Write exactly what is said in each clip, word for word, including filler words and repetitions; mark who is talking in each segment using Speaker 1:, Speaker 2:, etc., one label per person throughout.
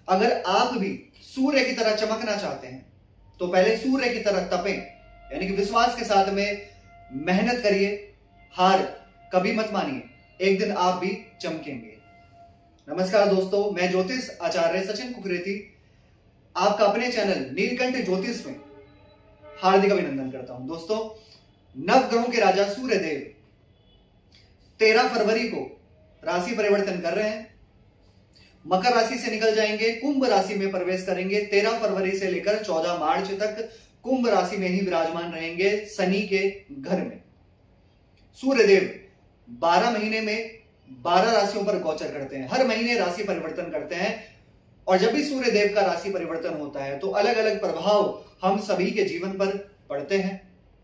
Speaker 1: अगर आप भी सूर्य की तरह चमकना चाहते हैं तो पहले सूर्य की तरह तपें, यानी कि विश्वास के साथ में मेहनत करिए, हार कभी मत मानिए, एक दिन आप भी चमकेंगे। नमस्कार दोस्तों, मैं ज्योतिष आचार्य सचिन कुकरेती आपका अपने चैनल नीलकंठ ज्योतिष में हार्दिक अभिनंदन करता हूं। दोस्तों, नवग्रहों के राजा सूर्य देव तेरह फरवरी को राशि परिवर्तन कर रहे हैं। मकर राशि से निकल जाएंगे, कुंभ राशि में प्रवेश करेंगे। तेरह फरवरी से लेकर चौदह मार्च तक कुंभ राशि में ही विराजमान रहेंगे, शनि के घर में। सूर्यदेव बारह महीने में बारह राशियों पर गोचर करते हैं, हर महीने राशि परिवर्तन करते हैं। और जब भी सूर्यदेव का राशि परिवर्तन होता है तो अलग अलग प्रभाव हम सभी के जीवन पर पड़ते हैं।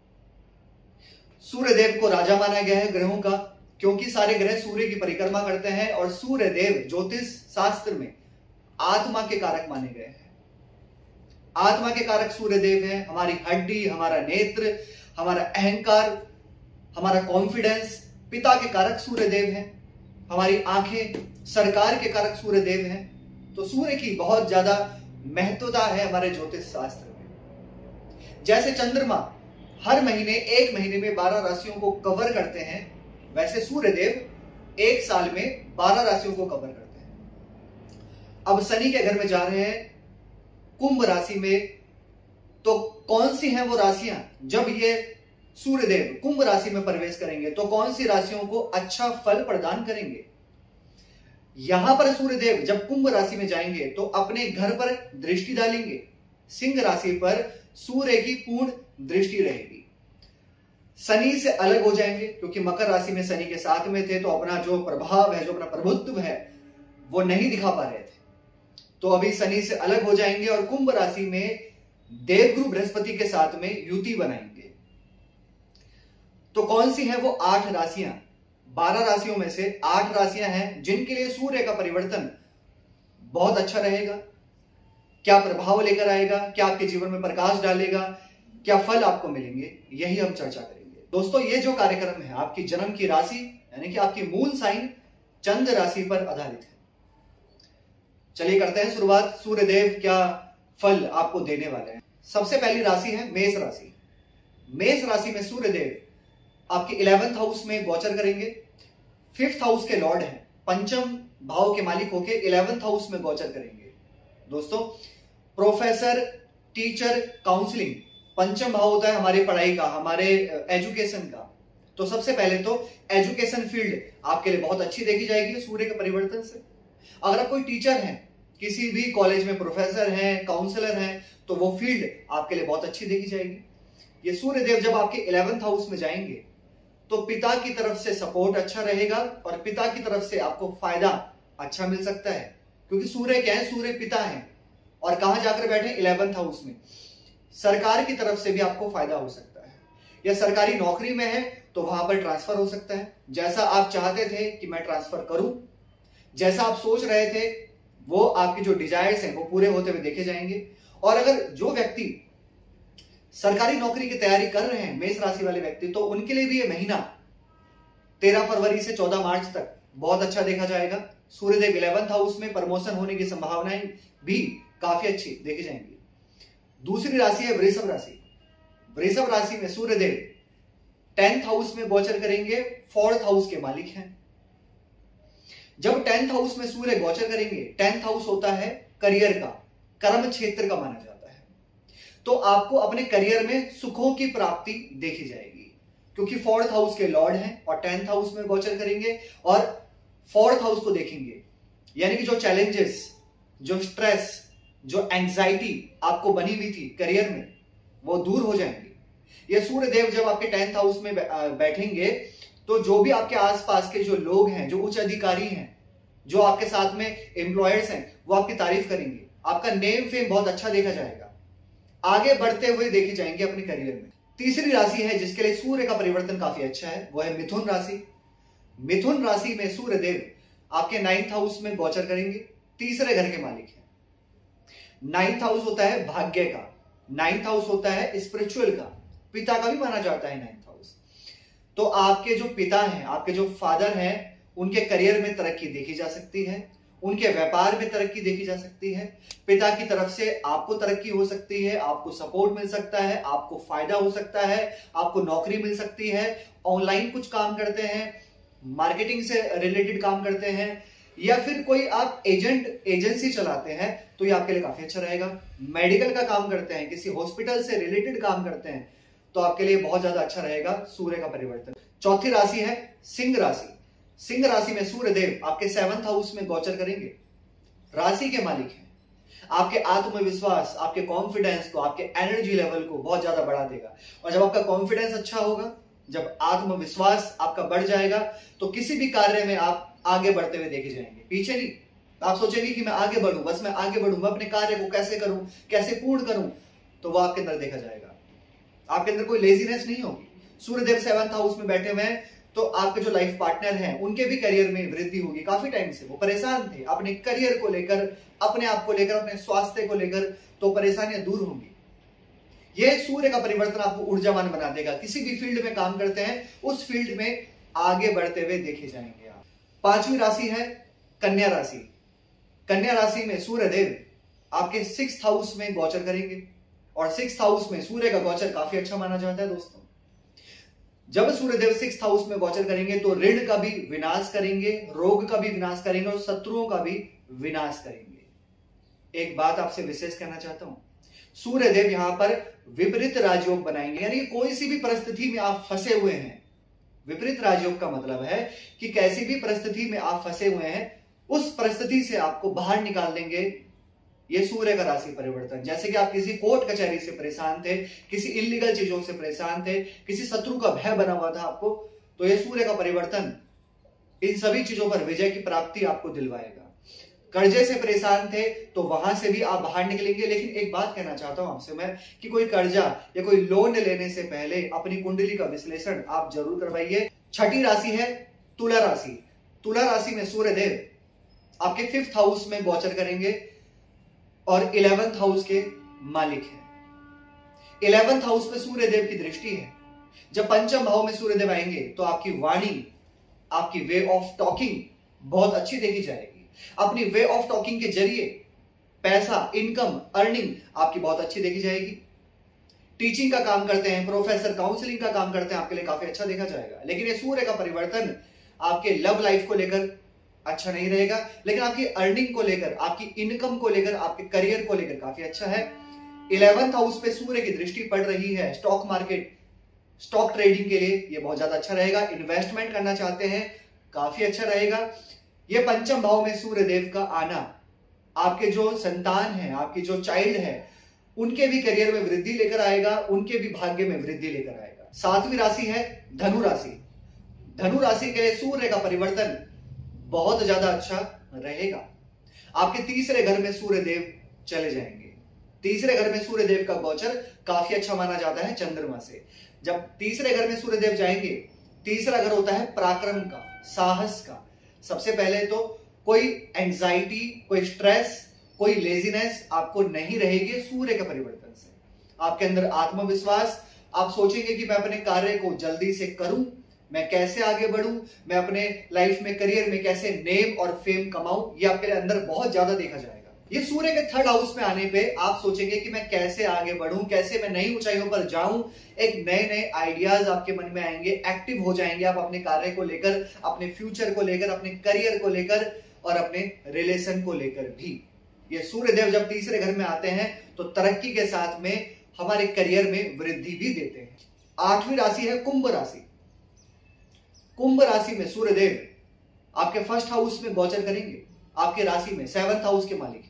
Speaker 1: सूर्यदेव को राजा माना गया है ग्रहों का, क्योंकि सारे ग्रह सूर्य की परिक्रमा करते हैं और सूर्यदेव ज्योतिष शास्त्र में आत्मा के कारक माने गए हैं। आत्मा के कारक सूर्यदेव हैं। हमारी हड्डी, हमारा नेत्र, हमारा अहंकार, हमारा कॉन्फिडेंस, पिता के कारक सूर्यदेव हैं। हमारी आंखें, सरकार के कारक सूर्यदेव हैं। तो सूर्य की बहुत ज्यादा महत्वता है हमारे ज्योतिष शास्त्र में। जैसे चंद्रमा हर महीने एक महीने में बारह राशियों को कवर करते हैं, वैसे सूर्यदेव एक साल में बारह राशियों को कवर करते हैं। अब शनि के घर में जा रहे हैं कुंभ राशि में, तो कौन सी हैं वो राशियां जब ये सूर्यदेव कुंभ राशि में प्रवेश करेंगे तो कौन सी राशियों को अच्छा फल प्रदान करेंगे। यहां पर सूर्यदेव जब कुंभ राशि में जाएंगे तो अपने घर पर दृष्टि डालेंगे। सिंह राशि पर सूर्य की पूर्ण दृष्टि रहेगी। शनि से अलग हो जाएंगे, क्योंकि मकर राशि में शनि के साथ में थे तो अपना जो प्रभाव है, जो अपना प्रभुत्व है, वो नहीं दिखा पा रहे थे। तो अभी शनि से अलग हो जाएंगे और कुंभ राशि में देवगुरु बृहस्पति के साथ में युति बनाएंगे। तो कौन सी है वो आठ राशियां? बारह राशियों में से आठ राशियां हैं जिनके लिए सूर्य का परिवर्तन बहुत अच्छा रहेगा। क्या प्रभाव लेकर आएगा, क्या आपके जीवन में प्रकाश डालेगा, क्या फल आपको मिलेंगे, यही हम चर्चा करेंगे। दोस्तों, ये जो कार्यक्रम है आपकी जन्म की राशि यानी कि आपकी मूल साइन चंद्र राशि पर आधारित है। चलिए करते हैं शुरुआत। सूर्यदेव क्या फल आपको देने वाले हैं। सबसे पहली राशि है मेष राशि। मेष राशि में सूर्यदेव आपके इलेवेंथ हाउस में गोचर करेंगे। फिफ्थ हाउस के लॉर्ड हैं, पंचम भाव के मालिक होके इलेवेंथ हाउस में गोचर करेंगे। दोस्तों, प्रोफेसर, टीचर, काउंसलिंग, पंचम भाव होता है हमारी पढ़ाई का, हमारे एजुकेशन का। तो सबसे पहले तो एजुकेशन फील्ड आपके लिए बहुत अच्छी देखी जाएगी सूर्य के परिवर्तन से। अगर आप कोई टीचर हैं, किसी भी कॉलेज में प्रोफेसर हैं, काउंसलर हैं, तो वो फील्ड आपके लिए बहुत अच्छी देखी जाएगी। ये सूर्यदेव जब आपके इलेवेंथ हाउस में जाएंगे तो पिता की तरफ से सपोर्ट अच्छा रहेगा और पिता की तरफ से आपको फायदा अच्छा मिल सकता है, क्योंकि सूर्य क्या है, सूर्य पिता है और कहां जाकर बैठे, इलेवेंथ हाउस में। सरकार की तरफ से भी आपको फायदा हो सकता है, या सरकारी नौकरी में है तो वहां पर ट्रांसफर हो सकता है। जैसा आप चाहते थे कि मैं ट्रांसफर करूं, जैसा आप सोच रहे थे, वो आपके जो डिजायर्स हैं वो पूरे होते हुए देखे जाएंगे। और अगर जो व्यक्ति सरकारी नौकरी की तैयारी कर रहे हैं, मेष राशि वाले व्यक्ति, तो उनके लिए भी ये महीना तेरह फरवरी से चौदह मार्च तक बहुत अच्छा देखा जाएगा। सूर्यदेव इलेवेंथ हाउस में, प्रमोशन होने की संभावनाएं भी काफी अच्छी देखी जाएंगी। दूसरी राशि है वृषभ राशि। वृषभ राशि में सूर्यदेव टेंथ हाउस में गोचर करेंगे, फोर्थ हाउस के मालिक हैं। जब टेंथ हाउस में सूर्य गोचर करेंगे, टेंथ हाउस होता है करियर का, कर्म क्षेत्र का माना जाता है। तो आपको अपने करियर में सुखों की प्राप्ति देखी जाएगी, क्योंकि फोर्थ हाउस के लॉर्ड हैं और टेंथ हाउस में गोचर करेंगे और फोर्थ हाउस को देखेंगे। यानी कि जो चैलेंजेस, जो स्ट्रेस, जो एंजाइटी आपको बनी हुई थी करियर में, वो दूर हो जाएंगी। ये सूर्यदेव जब आपके टेंथ हाउस में बैठेंगे तो जो भी आपके आसपास के जो लोग हैं, जो उच्च अधिकारी हैं, जो आपके साथ में एम्प्लॉयर्स हैं, वो आपकी तारीफ करेंगे। आपका नेम फेम बहुत अच्छा देखा जाएगा, आगे बढ़ते हुए देखे जाएंगे अपने करियर में। तीसरी राशि है जिसके लिए सूर्य का परिवर्तन काफी अच्छा है, वो है मिथुन राशि। मिथुन राशि में सूर्यदेव आपके नाइन्थ हाउस में गोचर करेंगे, तीसरे घर के मालिक हैं। नाइन्थ हाउस होता है भाग्य का, नाइन्थ हाउस होता है स्पिरिचुअल का, पिता का भी माना जाता है नाइन्थ हाउस। तो आपके जो पिता हैं, आपके जो फादर हैं, उनके करियर में तरक्की देखी जा सकती है, उनके व्यापार में तरक्की देखी जा सकती है। पिता की तरफ से आपको तरक्की हो सकती है, आपको सपोर्ट मिल सकता है, आपको फायदा हो सकता है, आपको नौकरी मिल सकती है। ऑनलाइन कुछ काम करते हैं, मार्केटिंग से रिलेटेड काम करते हैं, या फिर कोई आप एजेंट एजेंसी चलाते हैं तो ये आपके लिए काफी अच्छा रहेगा। मेडिकल का काम करते हैं, किसी हॉस्पिटल से रिलेटेड काम करते हैं तो आपके लिए बहुत ज्यादा अच्छा रहेगा सूर्य का परिवर्तन। चौथी राशि है सिंह राशि। सिंह राशि में सूर्य देव आपके सेवंथ हाउस में गोचर करेंगे। राशि के मालिक हैं, आपके आत्मविश्वास, आपके कॉन्फिडेंस को, आपके एनर्जी लेवल को बहुत ज्यादा बढ़ा देगा। और जब आपका कॉन्फिडेंस अच्छा होगा, जब आत्मविश्वास आपका बढ़ जाएगा, तो किसी भी कार्य में आप आगे बढ़ते हुए देखे जाएंगे, पीछे नहीं। आप सोचेंगे कि मैं आगे बढ़ूं, बस मैं आगे बढ़ूं, मैं अपने कार्य को कैसे करूं, कैसे पूर्ण करूं, तो वो आपके अंदर देखा जाएगा। आपके अंदर कोई लेजीनेस नहीं होगी। सूर्यदेव सेवंथ हाउस में बैठे हुए हैं तो आपके जो लाइफ पार्टनर हैं उनके भी करियर में वृद्धि होगी। काफी टाइम से वो परेशान थे अपने करियर को लेकर, अपने आप को लेकर, अपने स्वास्थ्य को लेकर, तो परेशानियां दूर होंगी। यह सूर्य का परिवर्तन आपको ऊर्जावान बना देगा। किसी भी फील्ड में काम करते हैं उस फील्ड में आगे बढ़ते हुए देखे जाएंगे आप। पांचवी राशि है कन्या राशि। कन्या राशि में सूर्य देव आपके सिक्स्थ हाउस में गोचर करेंगे और सिक्स्थ हाउस में सूर्य का गोचर काफी अच्छा माना जाता है दोस्तों। जब सूर्यदेव सिक्स्थ हाउस में गोचर करेंगे तो ऋण का भी विनाश करेंगे, रोग का भी विनाश करेंगे और शत्रुओं का भी विनाश करेंगे। एक बात आपसे विशेष कहना चाहता हूं, सूर्यदेव यहां पर विपरीत राजयोग बनाएंगे, यानी कोई सी भी परिस्थिति में आप फंसे हुए हैं। विपरीत राजयोग का मतलब है कि कैसी भी परिस्थिति में आप फंसे हुए हैं उस परिस्थिति से आपको बाहर निकाल देंगे ये सूर्य का राशि परिवर्तन। जैसे कि आप किसी कोर्ट कचहरी से परेशान थे, किसी इलीगल चीजों से परेशान थे, किसी शत्रु का भय बना हुआ था आपको, तो ये सूर्य का परिवर्तन इन सभी चीजों पर विजय की प्राप्ति आपको दिलवाएगा। कर्जे से परेशान थे तो वहां से भी आप बाहर निकलेंगे। लेकिन एक बात कहना चाहता हूं आपसे मैं कि कोई कर्जा या कोई लोन लेने से पहले अपनी कुंडली का विश्लेषण आप जरूर करवाइए। छठी राशि है तुला राशि। तुला राशि में सूर्य देव आपके फिफ्थ हाउस में गोचर करेंगे और इलेवेंथ हाउस के मालिक है। इलेवेंथ हाउस पे सूर्य देव की दृष्टि है। जब पंचम भाव में सूर्य देव आएंगे तो आपकी वाणी, आपकी वे ऑफ टॉकिंग बहुत अच्छी देखी जाएगी। अपनी वे ऑफ टॉकिंग के जरिए पैसा, इनकम, अर्निंग आपकी बहुत अच्छी देखी जाएगी। टीचिंग का काम करते हैं, प्रोफेसर, काउंसलिंग का काम करते हैं, आपके लिए काफी अच्छा देखा जाएगा। लेकिन ये सूर्य का परिवर्तन आपके लव लाइफ को लेकर अच्छा नहीं रहेगा, लेकिन आपकी अर्निंग को लेकर, आपकी इनकम को लेकर, आपके करियर को लेकर काफी अच्छा है। इलेवेंथ हाउस पे सूर्य की दृष्टि पड़ रही है। स्टॉक मार्केट, स्टॉक ट्रेडिंग के लिए ये बहुत ज्यादा अच्छा रहेगा। इन्वेस्टमेंट करना चाहते हैं, काफी अच्छा रहेगा। ये पंचम भाव में सूर्य देव का आना आपके जो संतान है, आपकी जो चाइल्ड है, उनके भी करियर में वृद्धि लेकर आएगा, उनके भी भाग्य में वृद्धि लेकर आएगा। सातवीं राशि है धनु राशि। धनु राशि के लिए सूर्य का परिवर्तन बहुत ज्यादा अच्छा रहेगा। आपके तीसरे घर में सूर्य देव चले जाएंगे। तीसरे घर में सूर्य देव का गोचर काफी अच्छा माना जाता है चंद्रमा से। जब तीसरे घर में सूर्य देव जाएंगे, तीसरा घर होता है पराक्रम का, साहस का। सबसे पहले तो कोई एंजाइटी, कोई स्ट्रेस, कोई लेजीनेस आपको नहीं रहेगी सूर्य के परिवर्तन से। आपके अंदर आत्मविश्वास, आप सोचेंगे कि मैं अपने कार्य को जल्दी से करूं, मैं कैसे आगे बढ़ूं, मैं अपने लाइफ में, करियर में कैसे नेम और फेम कमाऊं, ये आपके अंदर बहुत ज्यादा देखा जाएगा। ये सूर्य के थर्ड हाउस में आने पे आप सोचेंगे कि मैं कैसे आगे बढ़ूं, कैसे मैं नई ऊंचाइयों पर जाऊं। एक नए नए आइडियाज आपके मन में आएंगे, एक्टिव हो जाएंगे आप अपने कार्य को लेकर, अपने फ्यूचर को लेकर, अपने करियर को लेकर और अपने रिलेशन को लेकर भी। ये सूर्यदेव जब तीसरे घर में आते हैं तो तरक्की के साथ में हमारे करियर में वृद्धि भी देते हैं। आठवीं राशि है कुंभ राशि। कुंभ राशि में सूर्यदेव आपके फर्स्ट हाउस में गोचर करेंगे, आपके राशि में, सेवंथ हाउस के मालिक हैं।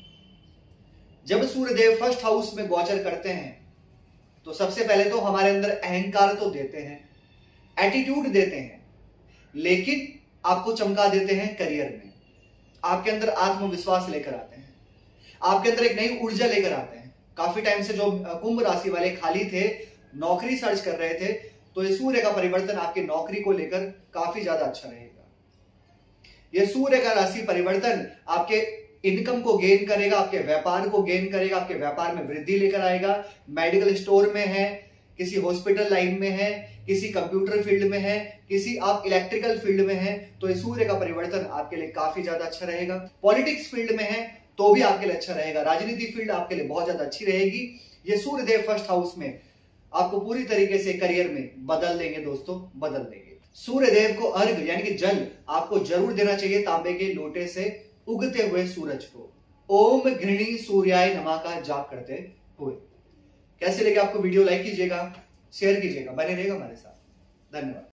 Speaker 1: जब सूर्यदेव फर्स्ट हाउस में गोचर करते हैं तो सबसे पहले तो हमारे अंदर अहंकार तो देते हैं, एटीट्यूड देते हैं, लेकिन आपको चमका देते हैं करियर में। आपके अंदर आत्मविश्वास लेकर आते हैं, आपके अंदर एक नई ऊर्जा लेकर आते हैं। काफी टाइम से जो कुंभ राशि वाले खाली थे, नौकरी सर्च कर रहे थे, तो ये सूर्य का परिवर्तन आपकी नौकरी को लेकर काफी ज्यादा अच्छा रहेगा। ये सूर्य का राशि परिवर्तन आपके इनकम को गेन करेगा, आपके व्यापार को गेन करेगा, आपके व्यापार में वृद्धि लेकर आएगा। मेडिकल स्टोर में है, किसी हॉस्पिटल लाइन में है, किसी कंप्यूटर फील्ड में है, किसी आप इलेक्ट्रिकल फील्ड में है, तो ये सूर्य का परिवर्तन आपके लिए काफी ज्यादा अच्छा रहेगा। पॉलिटिक्स फील्ड में है तो भी आपके लिए अच्छा रहेगा। राजनीति फील्ड आपके लिए बहुत ज्यादा अच्छी रहेगी। ये सूर्य देव फर्स्ट हाउस में आपको पूरी तरीके से करियर में बदल देंगे दोस्तों, बदल देंगे। सूर्य देव को अर्घ यानी कि जल आपको जरूर देना चाहिए तांबे के लोटे से उगते हुए सूरज को, ओम घृणी सूर्याय नमः का जाप करते हुए। कैसे लगे आपको वीडियो? लाइक कीजिएगा, शेयर कीजिएगा, बने रहेगा हमारे साथ। धन्यवाद।